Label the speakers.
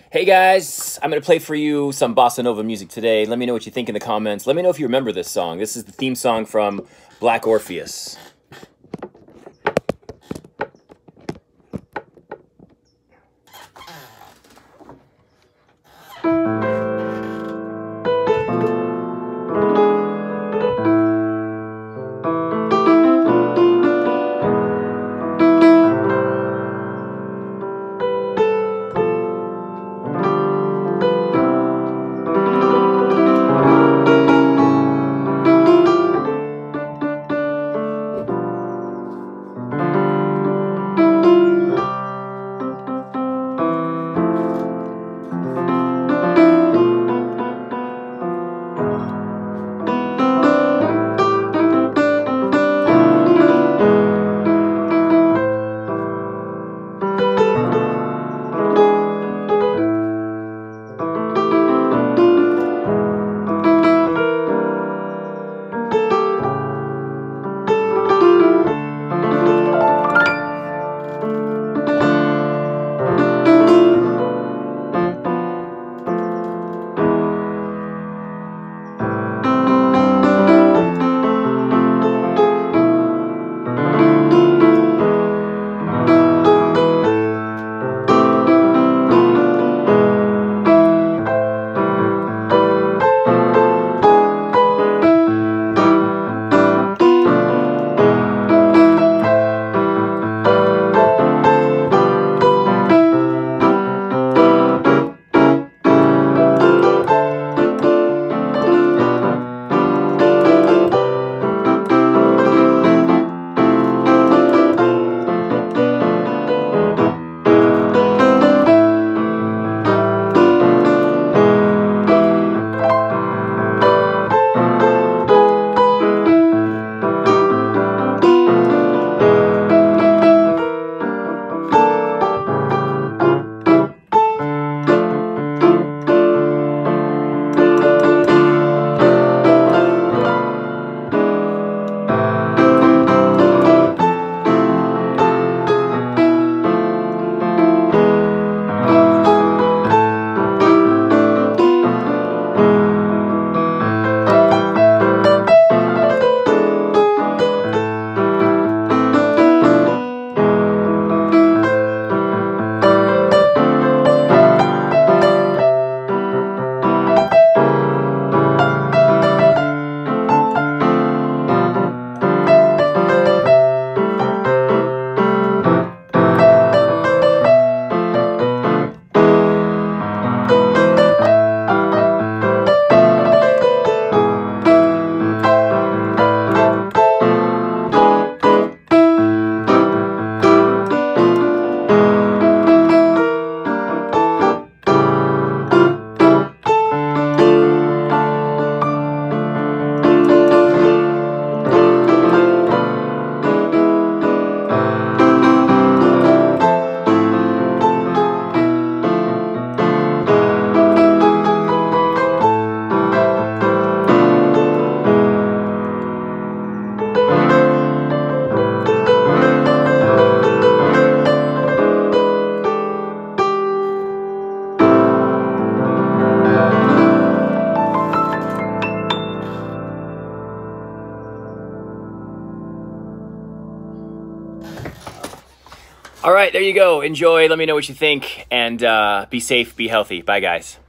Speaker 1: Hey guys, I'm going to play for you some bossa nova music today. Let me know what you think in the comments. Let me know if you remember this song. This is the theme song from Black Orpheus. All right, there you go. Enjoy. Let me know what you think. And be safe, be healthy. Bye, guys.